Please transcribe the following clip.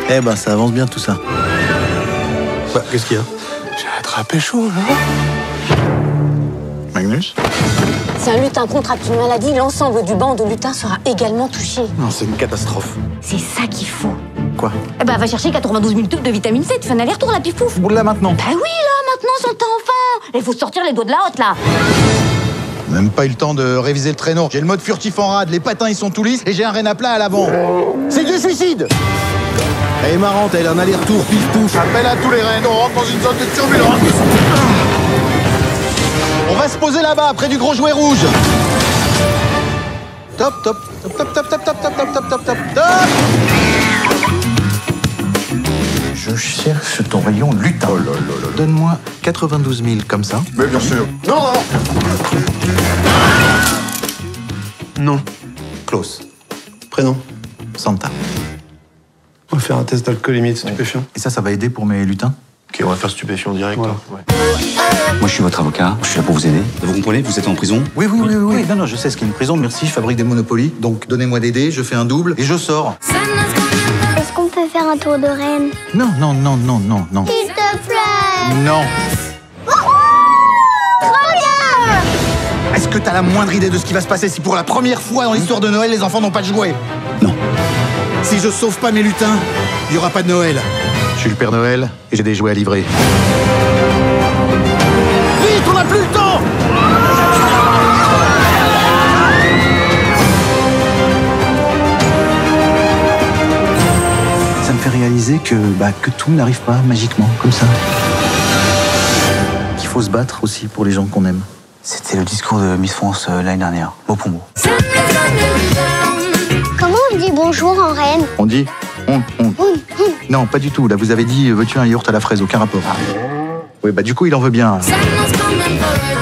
Eh ben, ça avance bien tout ça. Bah, qu'est-ce qu'il y a? J'ai attrapé chaud, là. Magnus? Si un lutin contracte une maladie, l'ensemble du banc de lutins sera également touché. Non, c'est une catastrophe. C'est ça qu'il faut. Quoi? Eh ben, va chercher 92 000 tubes de vitamine C, tu fais un aller-retour, la pifouf. Boule là maintenant. Bah oui, là, maintenant, son temps enfant. Il faut sortir les doigts de la hotte, là. Même pas eu le temps de réviser le traîneau. J'ai le mode furtif en rade, les patins ils sont tout lisses et j'ai un rein à plat à l'avant. C'est du suicide! Elle est marrante, elle a un aller-retour pif pouf. Appelle à tous les reins, on rentre dans une zone de turbulence. On va se poser là-bas, près du gros jouet rouge. Top, top, top, top, top, top, top, top, top, top, top, top, top. Je cherche ton rayon lutin. Oh là là là. Donne-moi 92 000 comme ça. Mais bien sûr. Non, non, non. Non. Klaus. Prénom. Santa. On va faire un test d'alcoolémie de stupéfiant. Et ça va aider pour mes lutins? Ok, on va faire stupéfiant direct. Voilà. Hein. Ouais. Moi, je suis votre avocat, je suis là pour vous aider. Vous comprenez, vous êtes en prison. Oui. Non, non, je sais ce qu'est une prison. Merci, je fabrique des Monopoly. Donc, donnez-moi des dés, je fais un double et je sors. Est-ce qu'on peut faire un tour de Rennes? Non. S'il te plaît! Non. Trop bien! Est-ce que t'as la moindre idée de ce qui va se passer si pour la première fois dans l'histoire de Noël, les enfants n'ont pas de jouets? Non. Si je sauve pas mes lutins, il y aura pas de Noël. Je suis le Père Noël et j'ai des jouets à livrer. Vite, on n'a plus le temps! Ça me fait réaliser que tout n'arrive pas magiquement, comme ça. Qu'il faut se battre aussi pour les gens qu'on aime. C'était le discours de Miss France l'année dernière, mot pour mot. Comment on dit bonjour en Rennes? On dit on. Non, pas du tout. Là, vous avez dit veux-tu un yaourt à la fraise, aucun rapport. Oui, du coup, il en veut bien.